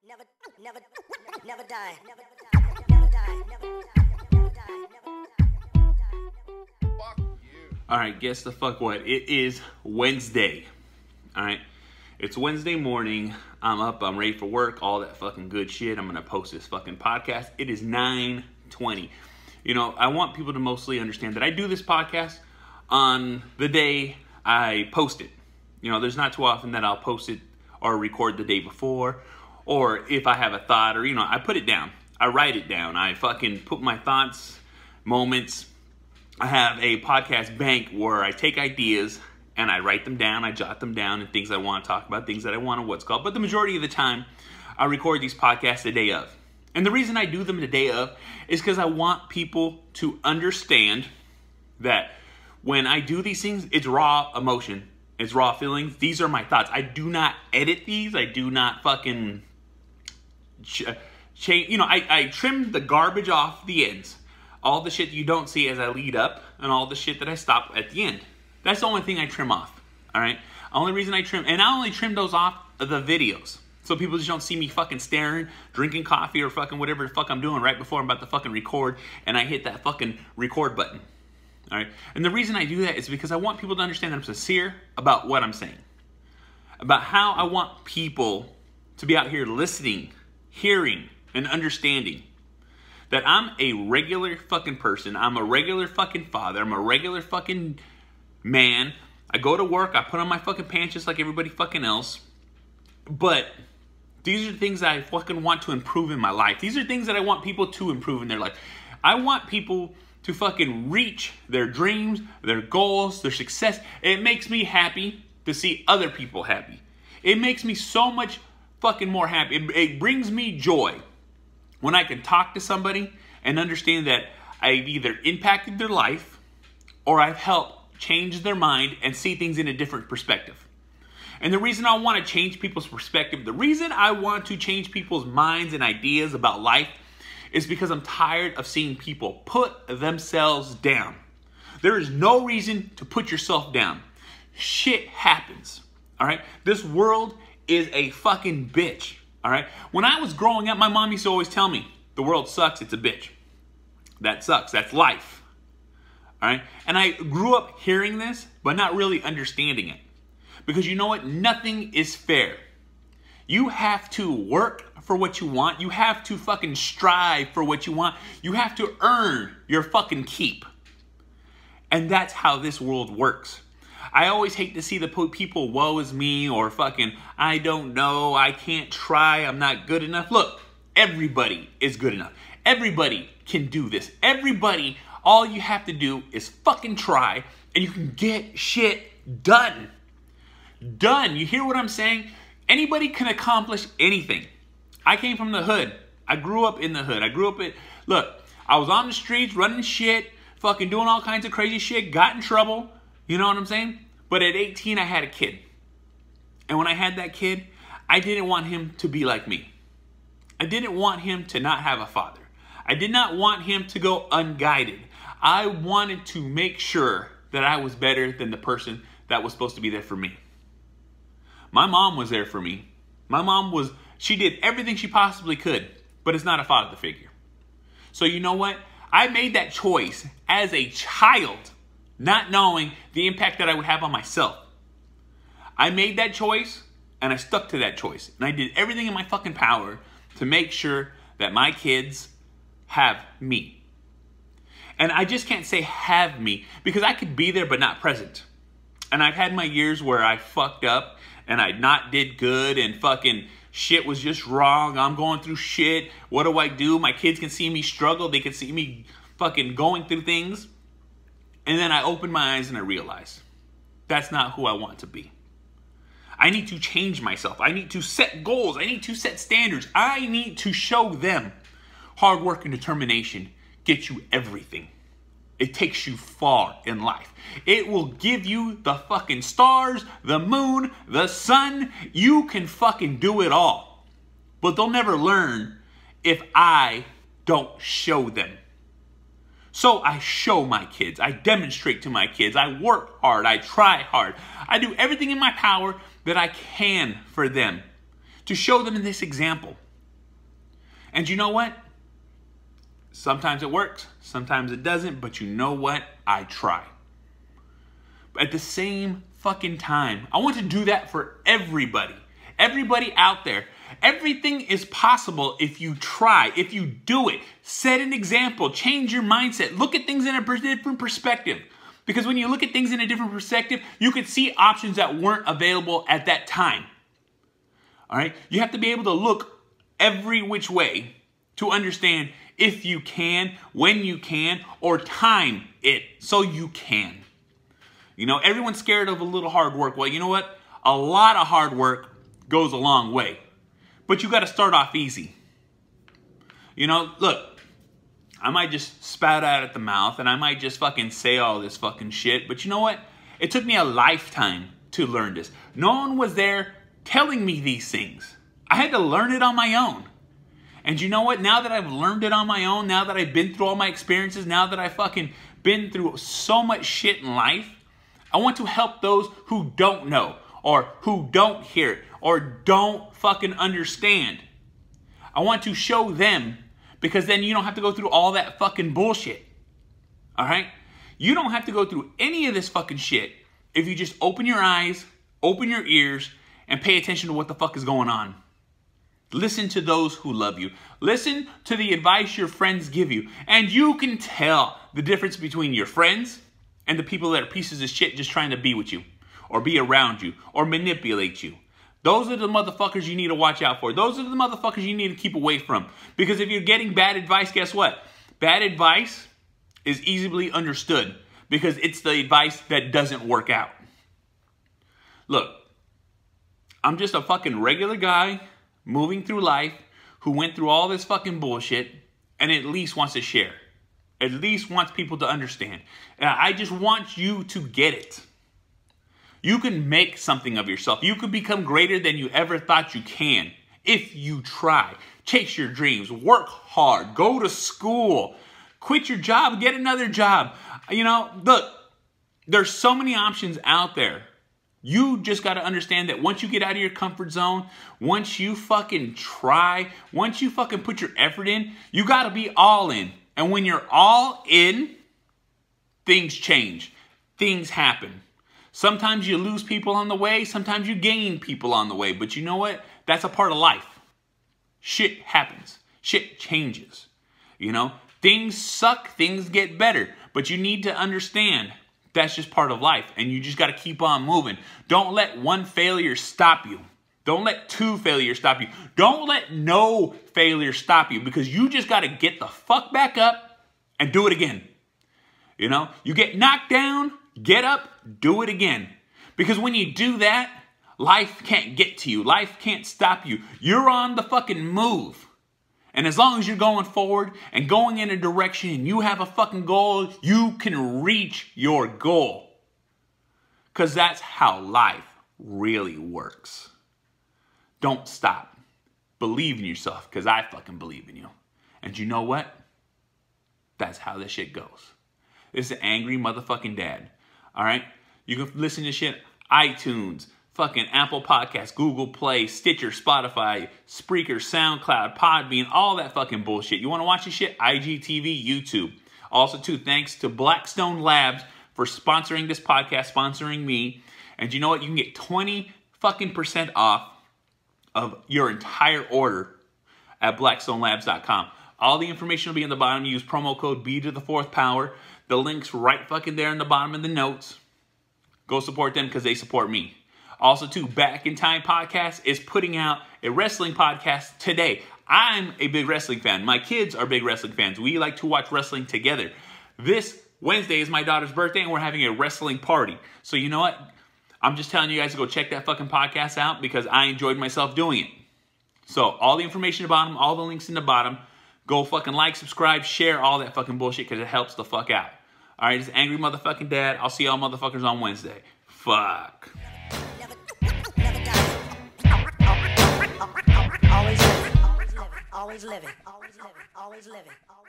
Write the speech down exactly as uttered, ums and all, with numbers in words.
Never, never, never die. Never die. Never die. Never die. Never die. Never die. Fuck you. All right, guess the fuck what? It is Wednesday. All right, it's Wednesday morning. I'm up. I'm ready for work. All that fucking good shit. I'm gonna post this fucking podcast. It is nine twenty. You know, I want people to mostly understand that I do this podcast on the day I post it. You know, there's not too often that I'll post it or record the day before, or if I have a thought, or, you know, I put it down. I write it down. I fucking put my thoughts, moments. I have a podcast bank where I take ideas and I write them down. I jot them down, and things I want to talk about, things that I want to what's called. But the majority of the time, I record these podcasts the day of. And the reason I do them the day of is because I want people to understand that when I do these things, it's raw emotion. It's raw feelings. These are my thoughts. I do not edit these. I do not fucking change. You know, I, I trim the garbage off the ends. All the shit you don't see as I lead up, and all the shit that I stop at the end. That's the only thing I trim off. All right? Only reason I trim, and I only trim those off of the videos. So people just don't see me fucking staring, drinking coffee, or fucking whatever the fuck I'm doing right before I'm about to fucking record, and I hit that fucking record button. All right? And the reason I do that is because I want people to understand that I'm sincere about what I'm saying. About how I want people to be out here listening, hearing, and understanding that I'm a regular fucking person. I'm a regular fucking father. I'm a regular fucking man. I go to work. I put on my fucking pants just like everybody fucking else. But these are things that I fucking want to improve in my life. These are things that I want people to improve in their life. I want people to fucking reach their dreams, their goals, their success. It makes me happy to see other people happy. It makes me so much fucking more happy. It, it brings me joy when I can talk to somebody and understand that I've either impacted their life or I've helped change their mind and see things in a different perspective. And the reason I want to change people's perspective, the reason I want to change people's minds and ideas about life is because I'm tired of seeing people put themselves down. There is no reason to put yourself down. Shit happens, all right? This world is a fucking bitch, all right? When I was growing up, my mom used to always tell me, the world sucks, it's a bitch. That sucks, that's life, all right? And I grew up hearing this, but not really understanding it. Because you know what? Nothing is fair. You have to work for what you want. You have to fucking strive for what you want. You have to earn your fucking keep. And that's how this world works. I always hate to see the people, woe is me, or fucking, I don't know, I can't try, I'm not good enough. Look, everybody is good enough. Everybody can do this. Everybody, all you have to do is fucking try, and you can get shit done. Done. You hear what I'm saying? Anybody can accomplish anything. I came from the hood. I grew up in the hood. I grew up at, look, I was on the streets running shit, fucking doing all kinds of crazy shit, got in trouble. You know what I'm saying? But at eighteen, I had a kid. And when I had that kid, I didn't want him to be like me. I didn't want him to not have a father. I did not want him to go unguided. I wanted to make sure that I was better than the person that was supposed to be there for me. My mom was there for me. My mom was, she did everything she possibly could, but it's not a father figure. So you know what? I made that choice as a child, not knowing the impact that I would have on myself. I made that choice, and I stuck to that choice. And I did everything in my fucking power to make sure that my kids have me. And I just can't say have me, because I could be there but not present. And I've had my years where I fucked up and I not did good and fucking shit was just wrong. I'm going through shit. What do I do? My kids can see me struggle. They can see me fucking going through things. And then I open my eyes and I realize that's not who I want to be. I need to change myself. I need to set goals. I need to set standards. I need to show them hard work and determination get you everything. It takes you far in life. It will give you the fucking stars, the moon, the sun. You can fucking do it all. But they'll never learn if I don't show them. So I show my kids. I demonstrate to my kids. I work hard. I try hard. I do everything in my power that I can for them to show them this example. And you know what? Sometimes it works, sometimes it doesn't, but you know what? I try. But at the same fucking time, I want to do that for everybody. Everybody out there. Everything is possible if you try, if you do it. Set an example, change your mindset, look at things in a different perspective. Because when you look at things in a different perspective, you can see options that weren't available at that time. All right? You have to be able to look every which way to understand if you can, when you can, or time it so you can. You know, everyone's scared of a little hard work. Well, you know what? A lot of hard work goes a long way. But you got to start off easy. You know, look, I might just spout out at the mouth and I might just fucking say all this fucking shit. But you know what? It took me a lifetime to learn this. No one was there telling me these things. I had to learn it on my own. And you know what? Now that I've learned it on my own, now that I've been through all my experiences, now that I've fucking been through so much shit in life, I want to help those who don't know or who don't hear it or don't fucking understand. I want to show them, because then you don't have to go through all that fucking bullshit. All right? You don't have to go through any of this fucking shit if you just open your eyes, open your ears, and pay attention to what the fuck is going on. Listen to those who love you. Listen to the advice your friends give you. And you can tell the difference between your friends and the people that are pieces of shit just trying to be with you or be around you or manipulate you. Those are the motherfuckers you need to watch out for. Those are the motherfuckers you need to keep away from. Because if you're getting bad advice, guess what? Bad advice is easily understood because it's the advice that doesn't work out. Look, I'm just a fucking regular guy moving through life who went through all this fucking bullshit and at least wants to share. At least wants people to understand. And I just want you to get it. You can make something of yourself. You can become greater than you ever thought you can if you try. Chase your dreams. Work hard. Go to school. Quit your job. Get another job. You know, look, there's so many options out there. You just got to understand that once you get out of your comfort zone, once you fucking try, once you fucking put your effort in, you got to be all in. And when you're all in, things change. Things happen. Sometimes you lose people on the way. Sometimes you gain people on the way. But you know what? That's a part of life. Shit happens. Shit changes. You know, things suck. Things get better. But you need to understand that's just part of life. And you just got to keep on moving. Don't let one failure stop you. Don't let two failures stop you. Don't let no failure stop you, because you just got to get the fuck back up and do it again. You know, you get knocked down, get up, do it again. Because when you do that, life can't get to you. Life can't stop you. You're on the fucking move. And as long as you're going forward and going in a direction and you have a fucking goal, you can reach your goal. Because that's how life really works. Don't stop. Believe in yourself, because I fucking believe in you. And you know what? That's how this shit goes. This is an angry motherfucking dad. All right? You can listen to shit iTunes, fucking Apple Podcasts, Google Play, Stitcher, Spotify, Spreaker, SoundCloud, Podbean, all that fucking bullshit. You want to watch this shit? I G T V, YouTube. Also, too, thanks to Blackstone Labs for sponsoring this podcast, sponsoring me. And you know what? You can get twenty fucking percent off of your entire order at blackstone labs dot com. All the information will be in the bottom. Use promo code B to the fourth power. The link's right fucking there in the bottom of the notes. Go support them because they support me. Also, too, Back in Time Podcast is putting out a wrestling podcast today. I'm a big wrestling fan. My kids are big wrestling fans. We like to watch wrestling together. This Wednesday is my daughter's birthday, and we're having a wrestling party. So you know what? I'm just telling you guys to go check that fucking podcast out because I enjoyed myself doing it. So all the information at the bottom, all the links in the bottom. Go fucking like, subscribe, share all that fucking bullshit because it helps the fuck out. All right, it's Angry Motherfucking Dad. I'll see y'all motherfuckers on Wednesday. Fuck. Never, never die. Always living, always living, always living, always living, always living.